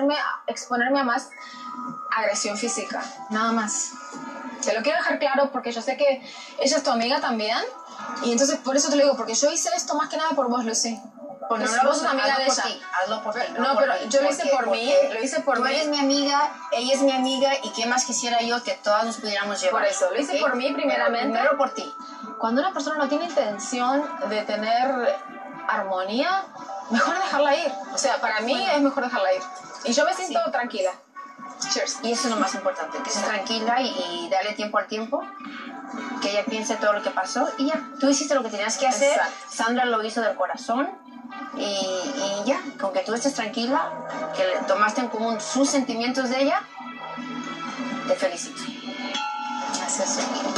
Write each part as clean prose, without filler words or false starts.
exponerme a más agresión física, nada más. Te lo quiero dejar claro porque yo sé que ella es tu amiga también. Y entonces por eso te lo digo, porque yo hice esto más que nada por vos, Lucy. Porque no, vos sos amiga de ella. Hazlo por ti. No, pero yo lo hice por mí, lo hice por mí. Tú eres mi amiga, ella es mi amiga, y qué más quisiera yo que todas nos pudiéramos llevar. Por eso, lo hice por mí primeramente. Primero por ti. Cuando una persona no tiene intención de tener armonía, mejor dejarla ir. O sea, para mí es mejor dejarla ir. Y yo me siento tranquila. Cheers. Y eso es lo más importante, que estés tranquila y darle tiempo al tiempo, que ella piense todo lo que pasó y ya. Tú hiciste lo que tenías que hacer. Exacto. Sandra lo hizo del corazón y ya. Con que tú estés tranquila, que le tomaste en común sus sentimientos de ella, te felicito. Gracias.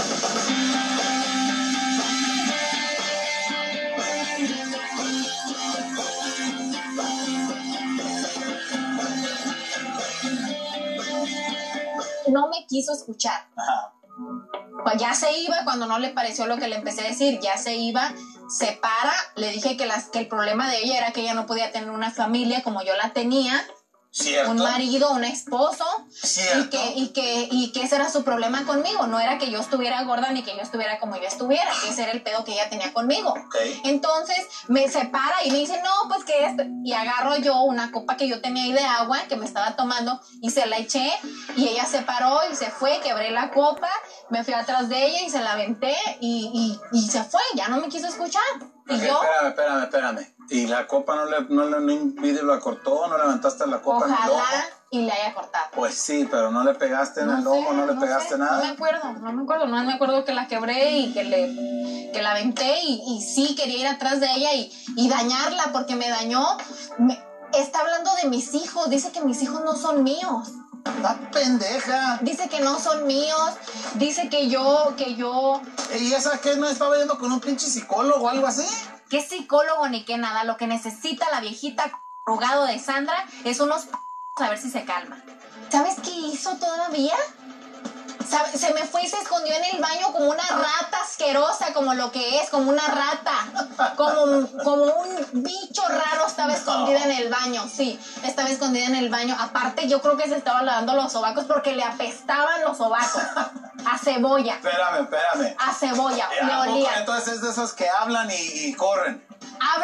No me quiso escuchar. Ajá. Pues ya se iba, cuando no le pareció lo que le empecé a decir, ya se iba, se para, le dije que el problema de ella era que ella no podía tener una familia como yo la tenía, ¿Cierto? un marido, un esposo, ¿Cierto? y que ese era su problema conmigo, no era que yo estuviera gorda ni que yo estuviera como yo estuviera, que ese era el pedo que ella tenía conmigo. Okay. Entonces me separa y me dice, no, pues que esto, y agarro yo una copa que yo tenía ahí de agua que me estaba tomando y se la eché y ella se paró y se fue, quebré la copa, me fui atrás de ella y se la aventé y se fue, ya no me quiso escuchar. Y Okay, yo, espérame. ¿Y la copa no la cortó? ¿No levantaste la copa en el lomo? ojalá y le haya cortado. Pues sí, pero no le pegaste en el lomo, no le pegaste nada. No me acuerdo que la quebré y que la aventé y sí quería ir atrás de ella y dañarla porque me dañó. Está hablando de mis hijos, dice que mis hijos no son míos. ¡La pendeja! Dice que no son míos, dice que yo... ¿Y esa qué? ¿No estaba yendo con un pinche psicólogo o algo así? ¿Qué psicólogo ni qué nada? Lo que necesita la viejita arrugado de Sandra es unos a ver si se calma. ¿Sabes qué hizo todavía? Se me fue y se escondió en el baño como una rata asquerosa, como lo que es, como una rata, como un bicho raro estaba escondida en el baño, sí, estaba escondida en el baño. Aparte yo creo que se estaba lavando los sobacos porque le apestaban los sobacos a cebolla. Espérame. A cebolla, le ¿A poco olía. entonces es de esos que hablan y corren? Habla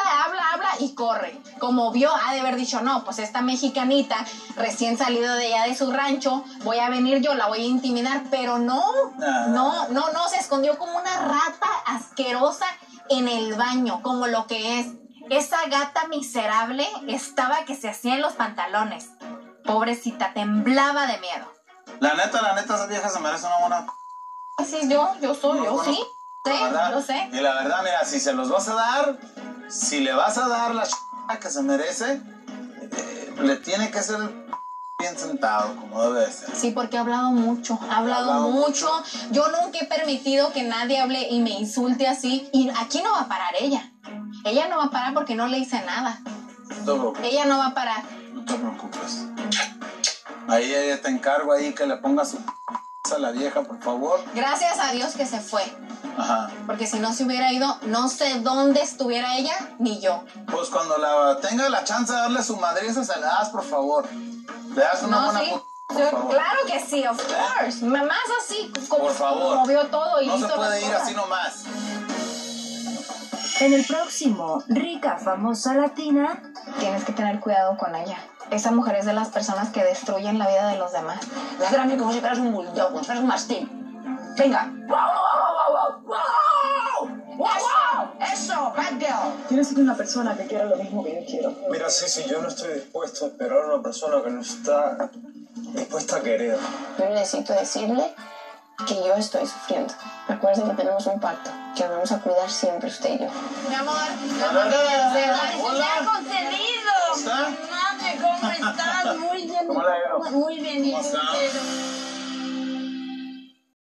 y corre. Como vio, ha de haber dicho, no, pues esta mexicanita recién salida de allá de su rancho, voy a venir yo, la voy a intimidar, pero no, se escondió como una rata asquerosa en el baño, como lo que es. Esa gata miserable estaba que se hacía en los pantalones. Pobrecita, temblaba de miedo. La neta, esa vieja se merece una buena... Sí, yo sí. Sí, yo sé. Y la verdad, mira, si se los vas a dar, si le vas a dar la que se merece, le tiene que ser bien sentado, como debe de ser. Sí, porque ha hablado mucho, mucho. Yo nunca he permitido que nadie hable y me insulte así. Y aquí no va a parar ella. Ella no va a parar porque no le hice nada. No te preocupes. Ella no va a parar. No te preocupes. Ahí te encargo ahí que le pongas su a la vieja, por favor. Gracias a Dios que se fue. Ajá. Porque si no se hubiera ido, no sé dónde estuviera ella, ni yo. Pues cuando tenga la chance de darle su madriza, se la das, por favor. Le das una buena sí. por favor. Claro que sí, of course. Más así, como por favor. Movió todo y no hizo se puede las ir cosas. así nomás. En el próximo Rica Famosa Latina. Tienes que tener cuidado con ella. Esa mujer es de las personas que destruyen la vida de los demás. Ládrame como si fueras un bulldog, como si fueras un mastín. Venga. Eso, bad girl. Tienes que ser una persona que quiera lo mismo que yo quiero. Mira, sí, yo no estoy dispuesto a esperar a una persona que no está dispuesta a querer. Yo necesito decirle que yo estoy sufriendo. Recuerden que tenemos un pacto, que nos vamos a cuidar siempre usted y yo. Mi amor, Hola. concedido! ¿Cómo está? Madre, ¿cómo estás? Muy bien. ¿Cómo la veo? Muy bien. ¿Cómo está?